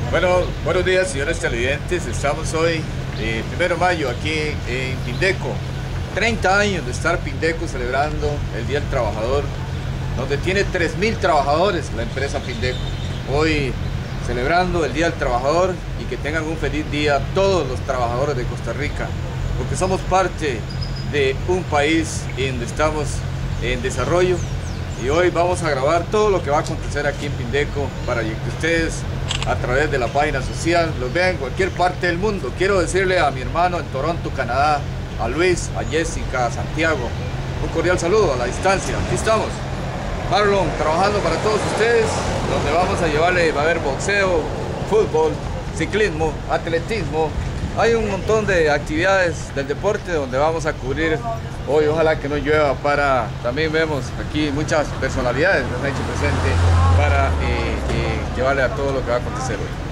Bueno, buenos días, señores televidentes. Estamos hoy, 1 de mayo, aquí en Pindeco. 30 años de estar Pindeco celebrando el Día del Trabajador, donde tiene 3.000 trabajadores la empresa Pindeco. Hoy celebrando el Día del Trabajador y que tengan un feliz día todos los trabajadores de Costa Rica, porque somos parte de un país en donde estamos en desarrollo. Y hoy vamos a grabar todo lo que va a acontecer aquí en Pindeco para que ustedes a través de la página social los vean en cualquier parte del mundo. Quiero decirle a mi hermano en Toronto, Canadá, a Luis, a Jessica, a Santiago, un cordial saludo a la distancia. Aquí estamos, Marlon, trabajando para todos ustedes, donde vamos a llevarle, va a haber boxeo, fútbol, ciclismo, atletismo. Hay un montón de actividades del deporte donde vamos a cubrir hoy. Ojalá que no llueva. También vemos aquí muchas personalidades que se han hecho presente para llevarle a todo lo que va a acontecer hoy.